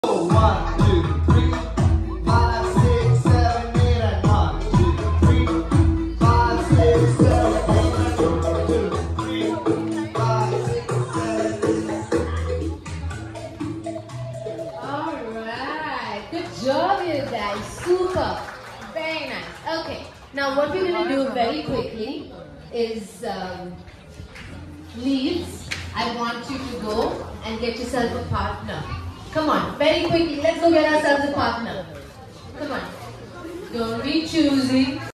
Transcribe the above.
One, two, three, 5, 6, 7, 8, and 1, 2, 3, 5, 6, 7, 8, and 1, 2, 3, 5, 6, 7, 8. Alright, good job you guys, super, very nice. Okay, now what we're going to do very quickly is leaves. I want you to go and get yourself a partner. Come on, very quickly, let's go get ourselves a partner. Come on, don't be choosy.